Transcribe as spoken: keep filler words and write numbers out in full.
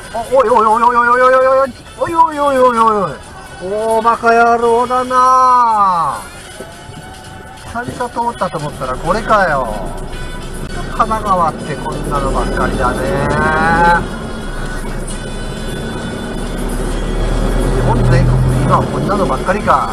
おいおいおいおいおいおいおいおいおいおいおいおいおいおいおー、バカ野郎だなー。久々通ったと思ったらこれかよ。神奈川ってこんなのばっかりだねー。日本全国今はこんなのばっかりか。